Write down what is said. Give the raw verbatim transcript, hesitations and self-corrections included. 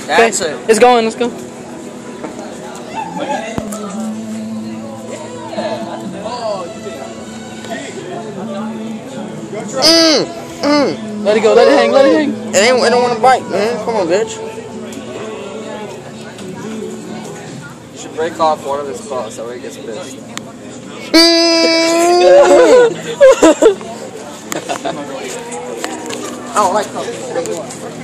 That's okay. it. It's going. Let's go. Mm, mm. Let it go. Let it hang. Let it hang. It ain't. It don't want to bite, man. Come on, bitch. You should break off one of his claws so he gets pissed. I don't like coffee.